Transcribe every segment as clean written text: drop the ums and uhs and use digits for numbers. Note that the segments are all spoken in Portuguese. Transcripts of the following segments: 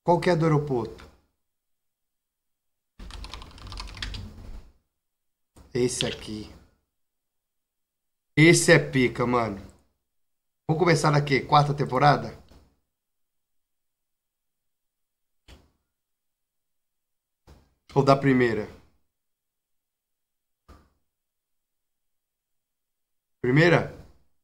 Qual que é do aeroporto? Esse aqui. Esse é pica, mano. Vamos começar daqui, quarta temporada? Ou da primeira? Primeira?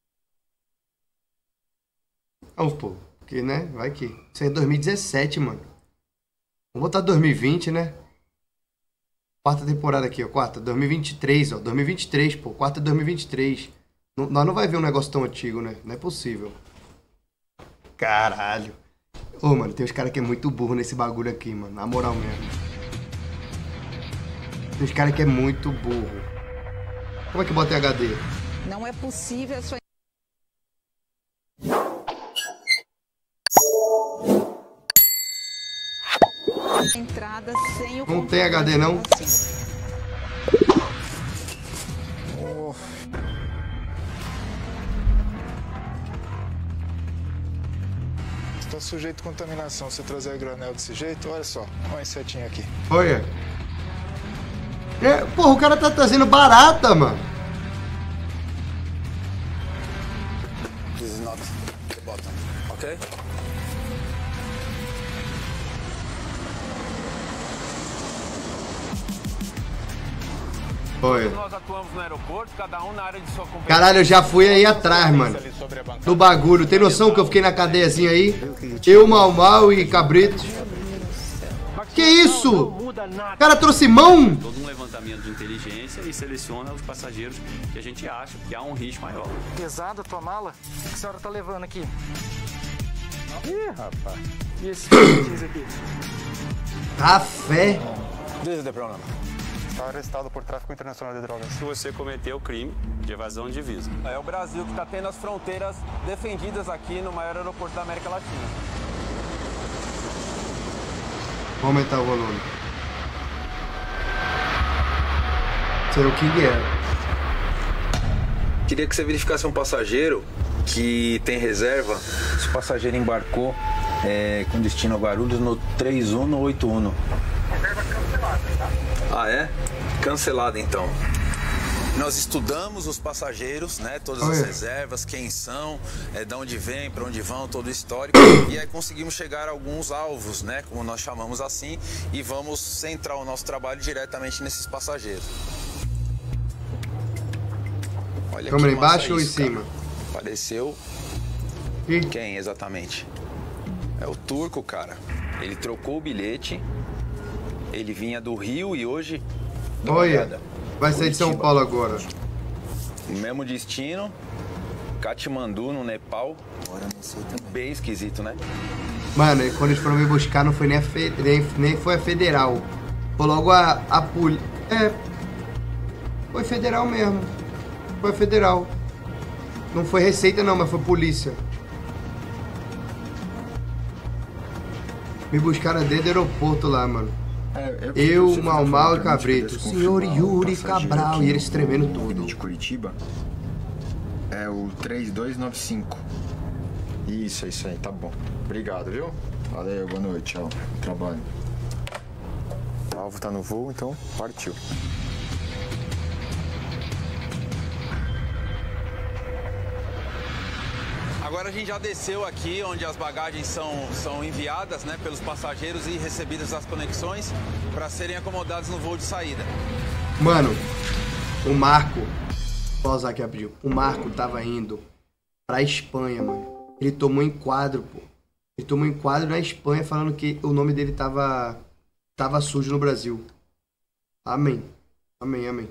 Vamos, pô. Porque, né? Vai que. Isso aí é 2017, mano. Vamos botar 2020, né? Quarta temporada aqui, ó. Quarta, 2023, ó. 2023, pô. Quarta 2023. Nós não vai ver um negócio tão antigo, né? Não é possível. Caralho. Ô, mano, tem uns caras que é muito burro nesse bagulho aqui, mano. Na moral mesmo. Tem uns caras que é muito burro. Como é que bota em HD? Não é possível a sua entrada sem o Não tem HD, não? Está sujeito a contaminação. Se trazer a granel desse jeito, olha só. Olha a insetinha aqui. Olha. É, porra, o cara tá trazendo barata, mano. This is not the bottom, ok? Olha. Nós atuamos no aeroporto, cada um na área de sua competência. Caralho, eu já fui aí atrás, mano. Do bagulho. Tem noção que eu fiquei na cadeiazinha aí? Eu, Mal Mal e Cabrito. Que isso? O cara trouxe mão? Todo um levantamento de inteligência e seleciona os passageiros que a gente acha que há um risco maior. Pesada a tua mala? O que a senhora tá levando aqui? Ih, rapaz. E esse cheese aqui? Café. This is the problem. Está arrestado por tráfico internacional de drogas. Se você cometeu o crime de evasão de divisa. É o Brasil que está tendo as fronteiras defendidas aqui no maior aeroporto da América Latina. Vou aumentar o volume. Sei o que é. Queria que você verificasse um passageiro que tem reserva. Esse passageiro embarcou com destino a Guarulhos no 3181. Reserva cancelada, tá? Ah, é? Cancelada então. Nós estudamos os passageiros, né? Todas as reservas, quem são, de onde vêm, para onde vão, todo o histórico. E aí conseguimos chegar a alguns alvos, né? Como nós chamamos assim. E vamos centrar o nosso trabalho diretamente nesses passageiros. Olha Câmera que massa embaixo ou em isso, cara. cima? Apareceu Ih. quem exatamente? É o turco, cara. Ele trocou o bilhete. Ele vinha do Rio e hoje... dá uma Olha. olhada. Vai sair de São Curitiba. Paulo agora. O mesmo destino, Katmandu, no Nepal. Bem esquisito, né? Mano, e quando eles foram me buscar, não foi nem nem foi a federal. Foi logo a polícia. É. Foi federal mesmo. Foi federal. Não foi Receita, não, mas foi polícia. Me buscaram dentro do aeroporto lá, mano. Eu, Mal Mal e Cabrito. Senhor Yuri Cabral. E eles tremendo tudo. De Curitiba é o 3295. Isso, é isso aí, tá bom. Obrigado, viu? Valeu, boa noite, tchau. Trabalho. O alvo tá no voo, então partiu. Agora a gente já desceu aqui, onde as bagagens são enviadas, né, pelos passageiros e recebidas as conexões para serem acomodadas no voo de saída. Mano, o Marco. Vou usar aqui rapidinho. O Marco tava indo pra Espanha, mano. Ele tomou enquadro, pô. Ele tomou enquadro na Espanha falando que o nome dele tava sujo no Brasil. Amém. Amém, amém.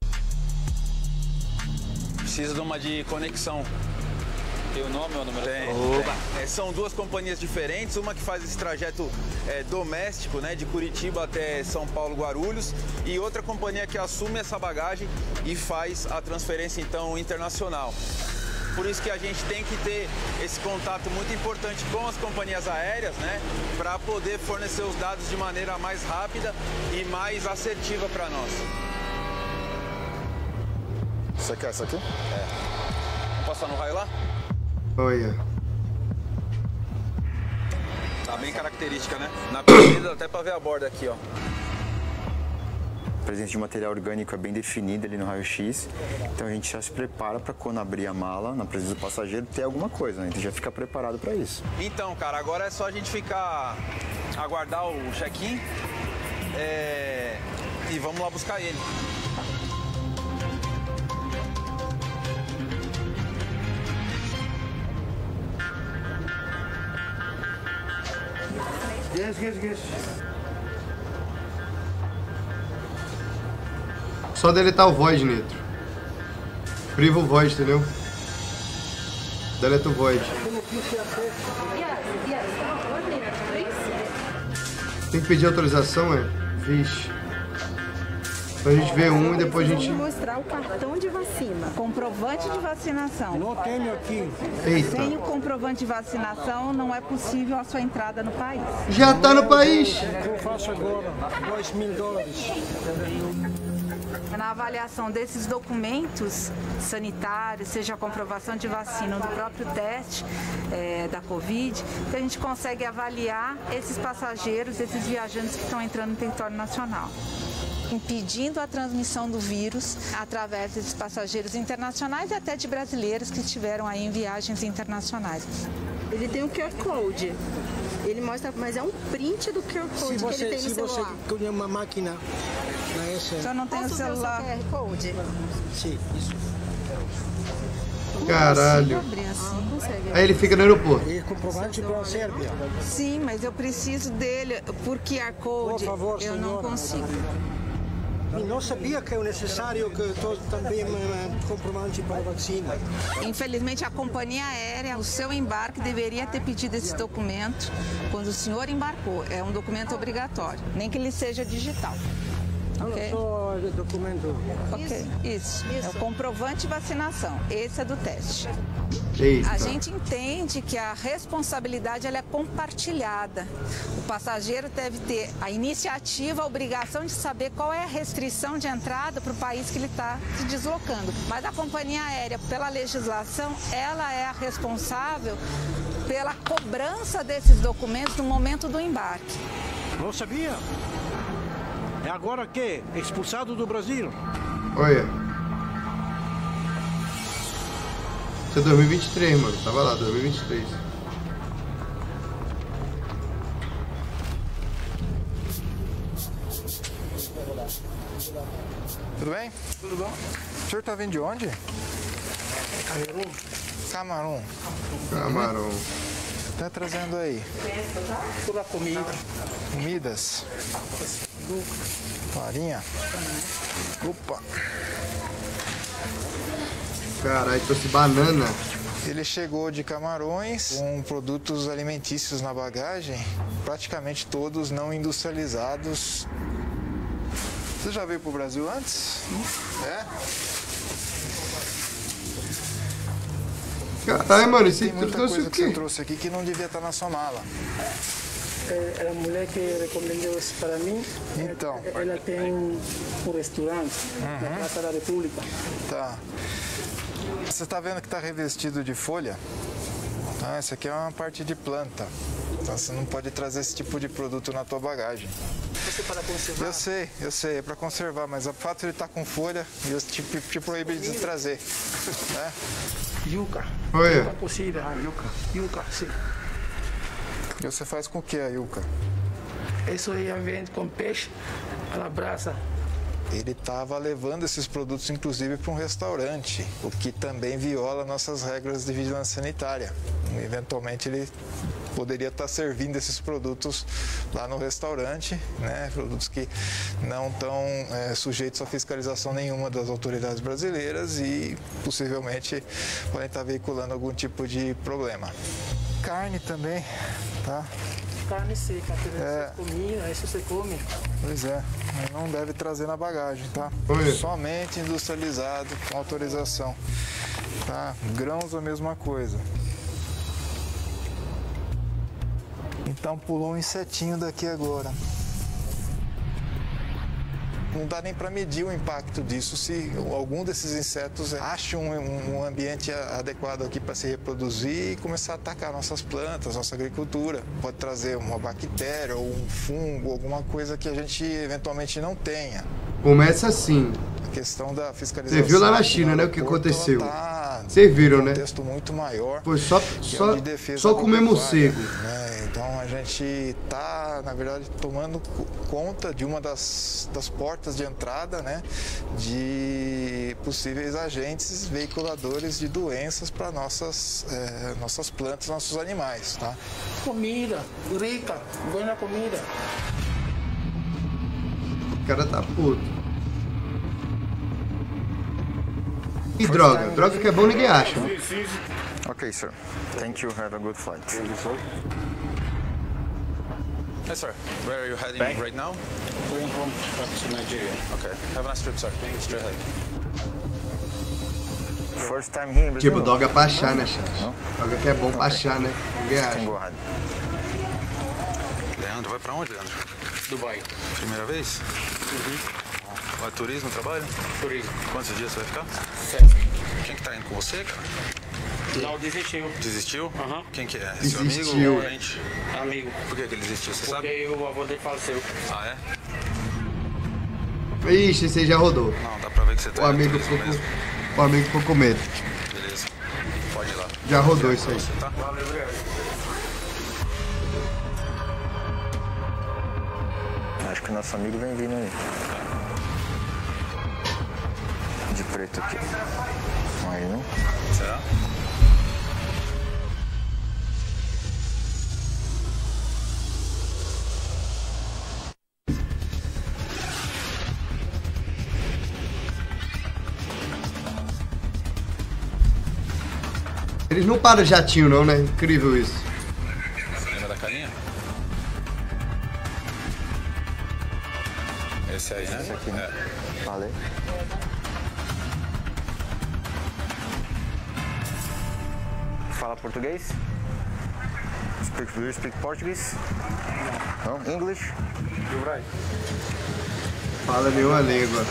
Precisa de uma de conexão. Tem o nome ou o número? Tem. São duas companhias diferentes, uma que faz esse trajeto doméstico, né, de Curitiba até São Paulo, Guarulhos, e outra companhia que assume essa bagagem e faz a transferência, então, internacional. Por isso que a gente tem que ter esse contato muito importante com as companhias aéreas, né, para poder fornecer os dados de maneira mais rápida e mais assertiva para nós. Você quer essa aqui? Vamos passar no raio lá? Olha. Tá Tá bem característica, né? Na comida até pra ver a borda aqui, ó. A presença de material orgânico é bem definida ali no raio-x, então a gente já se prepara para quando abrir a mala, na presença do passageiro, ter alguma coisa, né? A gente já fica preparado para isso. Então, cara, agora é só a gente aguardar o check-in e vamos lá buscar ele. Yes. Só deletar o void, Nitro. Priva o void, entendeu? Deleta o void. Tem que pedir autorização, Vixe. Pra gente ver um e depois a gente... mostrar o cartão de vacina. Comprovante de vacinação. Não tenho aqui. Eita. Sem o comprovante de vacinação, não é possível a sua entrada no país. Já tá no país. Eu faço agora $2.000. Na avaliação desses documentos sanitários, seja a comprovação de vacina ou do próprio teste da Covid, que a gente consegue avaliar esses passageiros, esses viajantes que estão entrando no território nacional, impedindo a transmissão do vírus através desses passageiros internacionais e até de brasileiros que estiveram aí em viagens internacionais. Ele tem um QR Code. Ele mostra, mas é um print do QR Code que ele tem no celular. Se você tem uma máquina na essa... Só não tem o celular. Ver o seu QR Code? Sim, isso. Caralho. Abrir assim. Aí ele fica no aeroporto. E comprovante para a Sérvia. Sim, mas eu preciso dele por QR Code. Por favor, eu não consigo. E não sabia que é necessário que também comprovante para a vacina. Infelizmente, a companhia aérea, o seu embarque, deveria ter pedido esse documento quando o senhor embarcou. É um documento obrigatório, nem que ele seja digital. Okay? Só documento. Ok, isso. É o comprovante de vacinação. Esse é do teste. Eita. A gente entende que a responsabilidade ela é compartilhada. O passageiro deve ter a iniciativa, a obrigação de saber qual é a restrição de entrada para o país que ele está se deslocando. Mas a companhia aérea, pela legislação, ela é a responsável pela cobrança desses documentos no momento do embarque. Não sabia? É agora que? Expulsado do Brasil? Olha. Isso é 2023, mano. Tava lá, 2023. Tudo bem? Tudo bom? O senhor tá vindo de onde? Camarão. Camarão. Tá trazendo aí? Toda a comida. Comidas? Farinha? Opa! Caralho, trouxe banana. Ele chegou de Camarões com produtos alimentícios na bagagem, praticamente todos não industrializados. Você já veio pro Brasil antes? É? Caralho, mano, esse Tem muita trouxe coisa o que você quê? trouxe aqui que não devia estar na sua mala. É a mulher que recomendou isso para mim. Então. Ela tem um restaurante na Praça da República. Tá. Você tá vendo que tá revestido de folha? Ah, essa aqui é uma parte de planta. Então você não pode trazer esse tipo de produto na tua bagagem. Você para conservar? Eu sei, é para conservar, mas o fato de ele estar com folha, eu te proíbe de trazer. Né? Yuca. Olha. Yuca cocida. Yuca, sim. E você faz com o que a yuca? Isso aí vende com peixe, a la brasa. Ele estava levando esses produtos, inclusive, para um restaurante, o que também viola nossas regras de vigilância sanitária. Eventualmente, ele poderia estar servindo esses produtos lá no restaurante, né? Produtos que não estão sujeitos a fiscalização nenhuma das autoridades brasileiras e, possivelmente, podem estar veiculando algum tipo de problema. Carne também, tá? Carne seca, comida, isso você come. Pois é, mas não deve trazer na bagagem, tá? Oi. Somente industrializado, com autorização. Tá? Grãos, a mesma coisa. Então pulou um insetinho daqui agora. não dá nem para medir o impacto disso se algum desses insetos acha um ambiente adequado aqui para se reproduzir e começar a atacar nossas plantas, nossa agricultura. Pode trazer uma bactéria ou um fungo, alguma coisa que a gente eventualmente não tenha. Começa assim. A questão da fiscalização. Você viu lá na China, né, o que aconteceu? Vocês viram, né? Um contexto muito maior. Foi só comer morcego. Né? Então a gente está, na verdade, tomando conta de uma das portas de entrada, né, de possíveis agentes veiculadores de doenças para nossas plantas, nossos animais, tá? Comida, rica, boa comida. O cara tá puto. E droga? Droga que é bom ninguém acha. Ok, sir. Thank you. Have a good flight. Yes, sir. Where are you heading right now? Going home back to Nigeria. Okay. Have a nice trip, sir. Straight ahead. First time here in Brazil. Tipo, droga pra achar, né, chat? Droga que é bom pra achar, né? Ninguém acha. Leandro, vai pra onde, Leandro? Dubai. Primeira vez? Vai turismo, trabalho? Turismo. Quantos dias você vai ficar? 7. Quem que tá indo com você, cara? Não, desistiu. Desistiu? Aham. Quem que é? Desistiu. Seu amigo ou parente? Amigo. Por que ele desistiu, você sabe? Porque o avô dele faleceu. Ah, é? Ixi, você já rodou. Não, dá pra ver que você tá O amigo ficou com medo. Beleza. Pode ir lá. Já rodou isso aí. Você tá? Valeu, obrigado. Acho que o nosso amigo vem vindo aí. De preto aqui. Aí não? Será? Eles não param jatinho não, né? Incrível isso. Lembra da carinha? Esse aí, né? Esse aqui, né? Valeu. Fala português? Do you speak Portuguese? No. English? Fala nenhuma língua.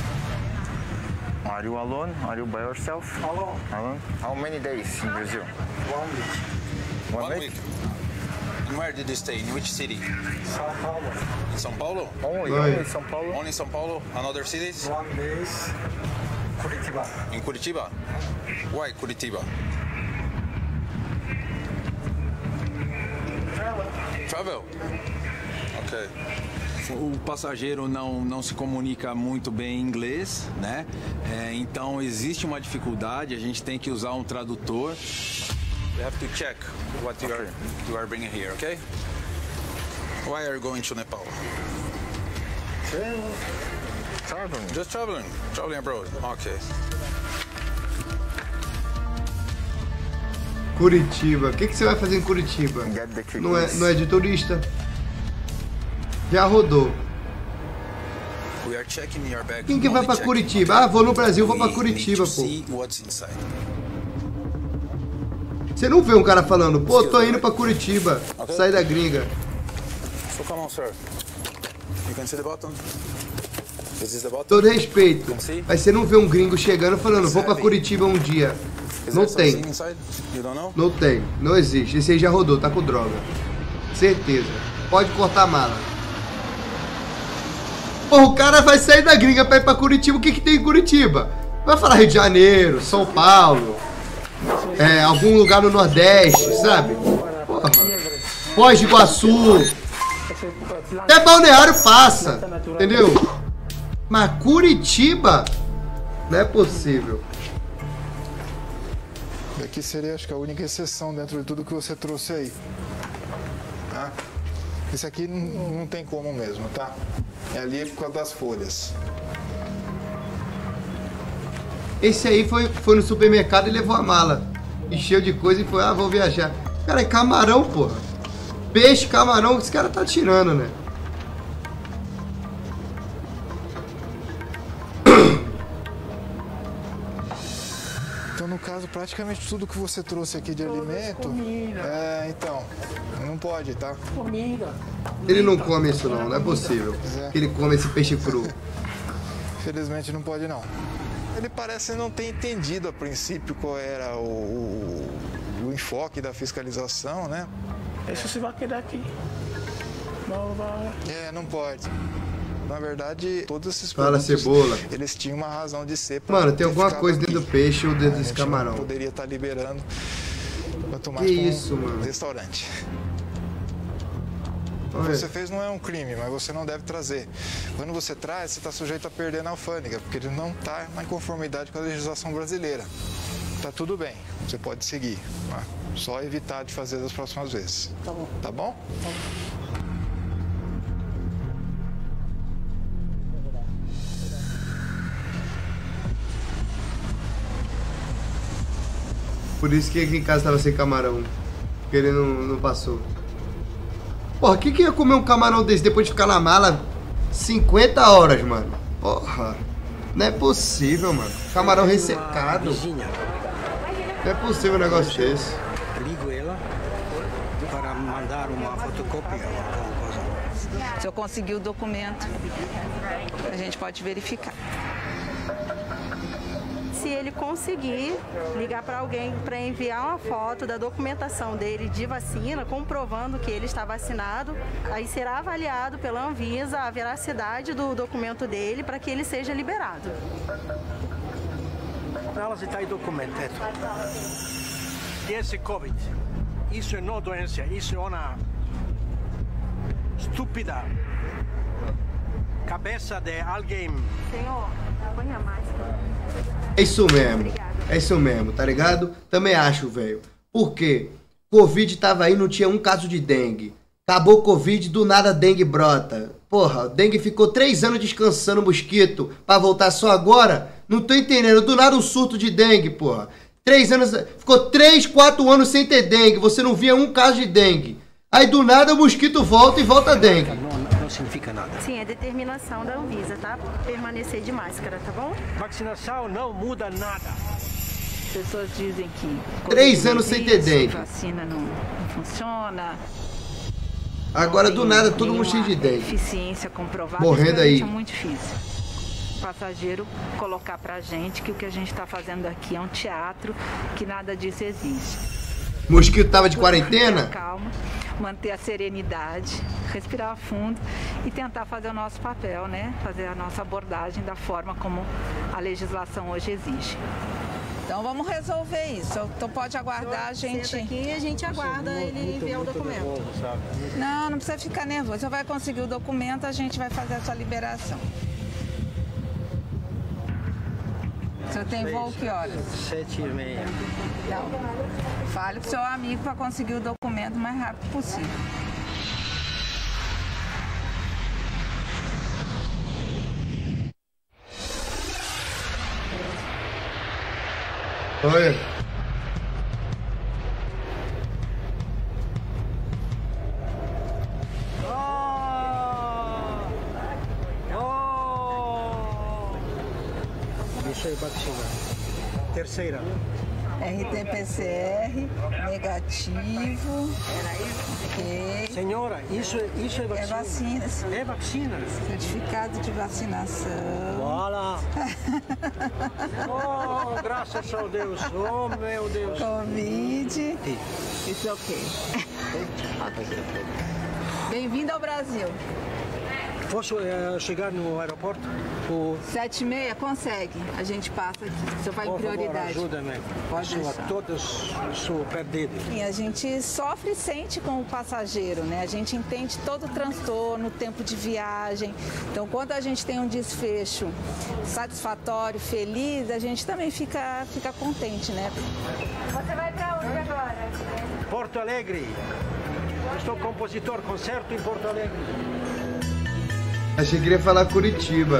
Are you alone? Are you by yourself? Alone. Alone? How many days in Brazil? 1 week. One week? And where did you stay? In which city? São Paulo. In São Paulo? Only São Paulo? Only São Paulo? Another cities? 1 days. Curitiba. In Curitiba? Why Curitiba? Travel? Ok. O passageiro não se comunica muito bem em inglês, né? Então existe uma dificuldade, a gente tem que usar um tradutor. We have to check what you are bringing here, okay? Why are you going to Nepal? Traveling. Just traveling abroad. Okay. Curitiba. O que você vai fazer em Curitiba? Não é de turista. Já rodou. Quem que vai pra Curitiba? Ah, vou no Brasil, vou pra Curitiba, pô. Você não vê um cara falando, pô, tô indo pra Curitiba. Sai da gringa. So come on, sir. You can see the button? This is the button? Todo respeito. Mas você não vê um gringo chegando falando, vou pra Curitiba um dia. Não tem. Não tem. Não existe. Esse aí já rodou, tá com droga. Certeza. Pode cortar a mala. Pô, o cara vai sair da gringa pra ir pra Curitiba. O que tem em Curitiba? Vai falar Rio de Janeiro, São Paulo, algum lugar no Nordeste, sabe? Porra. Foz de Iguaçu. Até Balneário passa, entendeu? Mas Curitiba não é possível. Aqui seria, acho que a única exceção dentro de tudo que você trouxe aí. Tá? Esse aqui não tem como mesmo, tá? É ali por causa das folhas. Esse aí foi no supermercado e levou a mala. Encheu de coisa e foi, vou viajar. Cara, é camarão, porra. Peixe, camarão, esse cara tá tirando, né? Então, no caso, praticamente tudo que você trouxe aqui de alimento... então, não pode, tá? Comida. Ele não come isso não é possível. Que ele come esse peixe cru. Infelizmente não pode não. Ele parece não ter entendido a princípio qual era o enfoque da fiscalização, né? Isso se vai quedar aqui. Não vai. Não pode. Na verdade, todos esses Fala, Cebola. eles tinham uma razão de ser. Mano, tem alguma coisa dentro do peixe ou dentro desse camarão. Não poderia estar liberando, quanto mais Que para isso, mano? restaurante. O que você fez não é um crime, mas você não deve trazer. Quando você traz, você está sujeito a perder na alfândega, porque ele não está na conformidade com a legislação brasileira. Tá tudo bem, você pode seguir. Tá? Só evitar de fazer das próximas vezes. Tá bom. Tá bom? Tá bom. Por isso que aqui em casa tava sem camarão. Porque ele não passou. Porra, quem que ia comer um camarão desse depois de ficar na mala 50 horas, mano? Porra. Não é possível, mano. Camarão ressecado. Não é possível um negócio desse. Ligo ela para mandar uma fotocópia. Se eu conseguir o documento, a gente pode verificar. Se ele conseguir ligar para alguém para enviar uma foto da documentação dele de vacina, comprovando que ele está vacinado, aí será avaliado pela Anvisa a veracidade do documento dele para que ele seja liberado. Ela está aí documentado. Esse Covid, isso não é doença, isso é uma estúpida cabeça de alguém. Senhor, põe a máscara. É isso mesmo. É isso mesmo, tá ligado? Também acho, velho. Por quê? Covid tava aí, não tinha um caso de dengue. Acabou o Covid, do nada dengue brota. Porra, dengue ficou 3 anos descansando o mosquito pra voltar só agora? Não tô entendendo. Do nada um surto de dengue, porra. 3 anos... Ficou 3, 4 anos sem ter dengue. Você não via um caso de dengue. Aí do nada o mosquito volta e volta a dengue. Não significa nada. Sim, é determinação da Anvisa, tá? Permanecer de máscara, tá bom? Vacinação não muda nada. As pessoas dizem que 3 anos sem ter dengue. Vacina não funciona. Agora do nada todo mundo cheio de dengue. Eficiência comprovada. Morrendo aí. É muito difícil. O passageiro colocar pra gente que o que a gente tá fazendo aqui é um teatro, que nada disso existe. O mosquito tava de quarentena? Calma, manter a serenidade, respirar fundo e tentar fazer o nosso papel, né? Fazer a nossa abordagem da forma como a legislação hoje exige. Então vamos resolver isso. Então pode aguardar, a gente... Aqui a gente aguarda ele enviar o documento. Nervoso, sabe? Não precisa ficar nervoso. Você vai conseguir o documento, a gente vai fazer a sua liberação. Você tem voo que horas? 7h30. Não. Fale pro seu amigo para conseguir o documento o mais rápido possível. Oi. Deixa eu vacina. Terceira. RT-PCR, negativo. Ok. Senhora, isso é vacina. É vacina. É vacina. Certificado de vacinação. Olá. Oh, graças a Deus. Oh, meu Deus. Covid. Isso ok. Bem-vindo ao Brasil. Posso chegar no aeroporto? 7h30, consegue. A gente passa aqui. Você vai em prioridade. Ajuda-me. Pode deixar. Todos sou perdido. E a gente sofre e sente com o passageiro, né? A gente entende todo o transtorno, o tempo de viagem. Então, quando a gente tem um desfecho satisfatório, feliz, a gente também fica contente, né? Você vai pra onde agora? Porto Alegre. Eu sou compositor, concerto em Porto Alegre. Achei que queria falar Curitiba.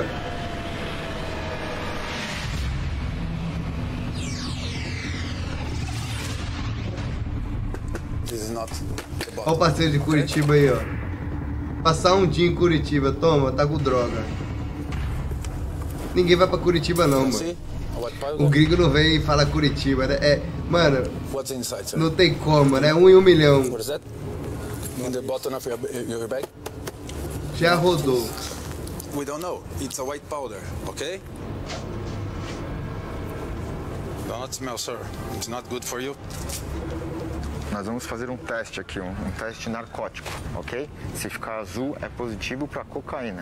Olha o parceiro de Curitiba aí, ó. Passar um dia em Curitiba, toma, tá com droga. Ninguém vai pra Curitiba não, mano. O gringo não vem falar Curitiba, né? Mano, não tem como, né? 1 em 1 milhão. Já rodou. We don't know. It's a white powder, okay? Do not smell, sir. It's not good for you. Nós vamos fazer um teste aqui, um teste narcótico, ok? Se ficar azul, é positivo para cocaína.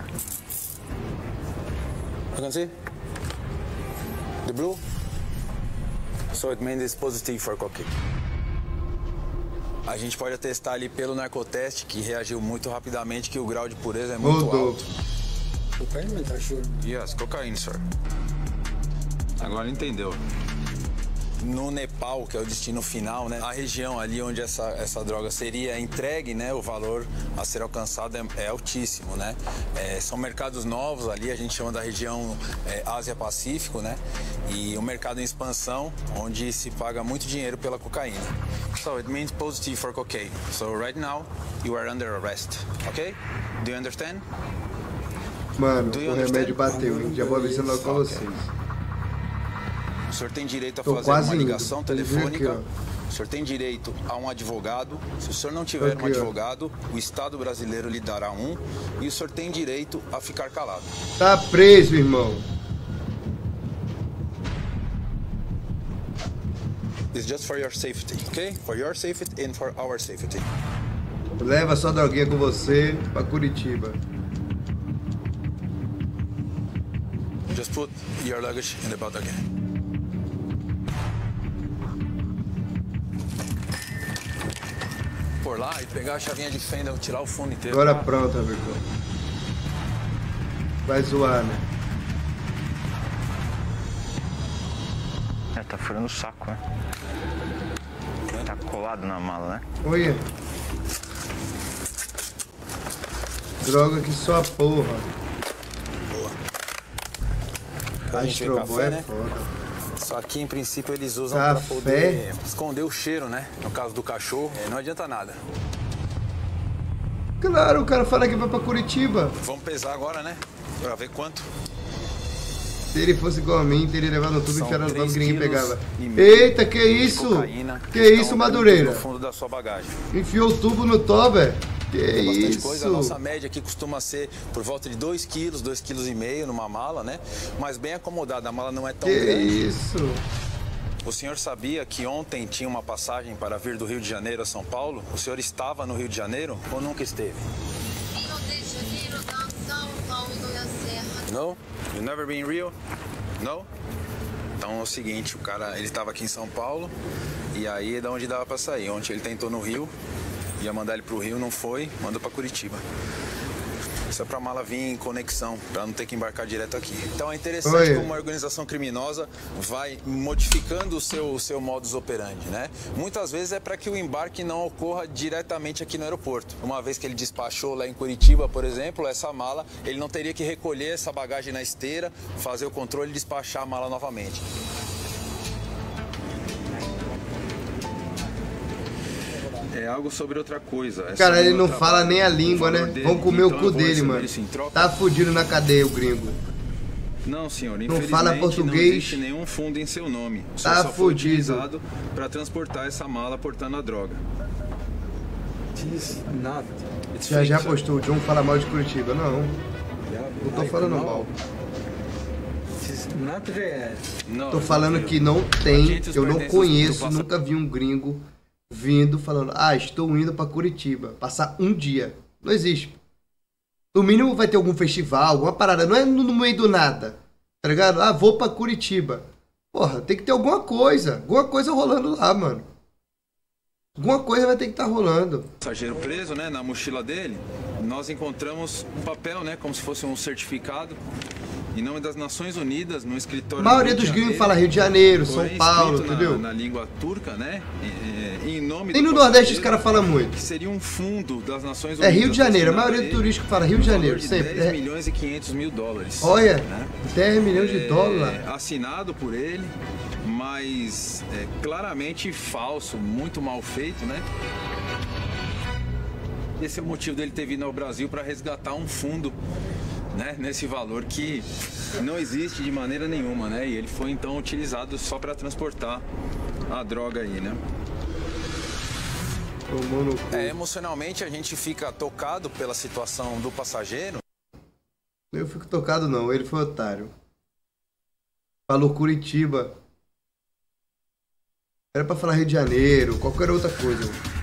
You can see? The blue? So it means it's positive for cocaine. A gente pode atestar ali pelo narcoteste, que reagiu muito rapidamente, que o grau de pureza é muito alto. Cocaína, tá sure? Yes, cocaine, sir. Agora entendeu. No Nepal, que é o destino final, né? A região ali onde essa droga seria entregue, né? O valor a ser alcançado é altíssimo, né? São mercados novos ali, a gente chama da região Ásia-Pacífico, né? E um mercado em expansão, onde se paga muito dinheiro pela cocaína. So it means positive for cocaine. So right now, you are under arrest, okay? Do you understand? Mano, o remédio bateu, hein? Já vou avisando logo pra vocês. O senhor tem direito a fazer uma ligação telefônica. Aqui, o senhor tem direito a um advogado. Se o senhor não tiver um advogado, o Estado brasileiro lhe dará um. E o senhor tem direito a ficar calado. Tá preso, irmão. It's just for your safety, okay? For your safety and for our safety. Leva sua droguinha com você pra Curitiba. Just put your luggage in the bag again. Por lá e pegar a chavinha de fenda, tirar o fundo inteiro. Agora pronto, amigo. Vai zoar, né? Tá furando o saco, né? Tá colado na mala, né? Olha. Droga que só a porra. Boa. Astrobol é foda. Só que em princípio eles usam para poder esconder o cheiro, né? No caso do cachorro, não adianta nada. Claro, o cara fala que vai pra Curitiba. Vamos pesar agora, né? Pra ver quanto. Se ele fosse igual a mim, teria levado tudo e enfiado no gringo e pegava. Eita, que isso? Que isso, Madureira? No fundo da sua bagagem. Enfiou o tubo no toba? Que tem bastante isso? Coisa. A nossa média aqui costuma ser por volta de 2 quilos, 2,5 kg numa mala, né? Mas bem acomodada, a mala não é tão grande. Que isso? O senhor sabia que ontem tinha uma passagem para vir do Rio de Janeiro a São Paulo? O senhor estava no Rio de Janeiro ou nunca esteve? No? You never been in Rio? No? Então é o seguinte, o cara, ele estava aqui em São Paulo e aí é da onde dava para sair. Ontem ele tentou no Rio, ia mandar ele pro Rio, não foi, mandou para Curitiba. Isso é pra mala vir em conexão, pra não ter que embarcar direto aqui. Então é interessante como uma organização criminosa vai modificando o seu modus operandi, né? Muitas vezes é para que o embarque não ocorra diretamente aqui no aeroporto. Uma vez que ele despachou lá em Curitiba, por exemplo, essa mala, ele não teria que recolher essa bagagem na esteira, fazer o controle e despachar a mala novamente. É algo sobre outra coisa. Cara, ele não fala nem a língua, né? Vão comer o cu dele, mano. Tá fudido na cadeia o gringo. Não, senhor. Não fala português. Não existe nenhum fundo em seu nome. Tá só foi utilizado fudido para transportar essa mala portando a droga. Já postou, o John fala mal de Curitiba. Não. Não tô falando mal. Tô falando que não tem, eu não conheço, nunca vi um gringo vindo falando, estou indo pra Curitiba, passar um dia. Não existe. No mínimo vai ter algum festival, alguma parada, não é no meio do nada, tá ligado? Vou pra Curitiba. Porra, tem que ter alguma coisa rolando lá, mano. Alguma coisa vai ter que estar rolando. Passageiro preso, né, na mochila dele, nós encontramos um papel, né, como se fosse um certificado, em nome das Nações Unidas, no escritório. A maioria dos gringos fala Rio de Janeiro, São Paulo, entendeu? Na língua turca, né, em nome. Nem no Nordeste os caras falam muito. Que seria um fundo das Nações Unidas. É Rio de Janeiro, a maioria do turístico fala Rio de Janeiro, sempre. 10 milhões e 500 mil dólares. Olha, né? 10 milhões de dólares. Assinado por ele, mas claramente falso, muito mal feito, né? Esse é o motivo dele ter vindo ao Brasil para resgatar um fundo, né, nesse valor que não existe de maneira nenhuma, né? E ele foi então utilizado só para transportar a droga aí, né? Emocionalmente a gente fica tocado pela situação do passageiro. Eu fico tocado não, ele foi otário. Falou Curitiba. Era pra falar Rio de Janeiro, qualquer outra coisa.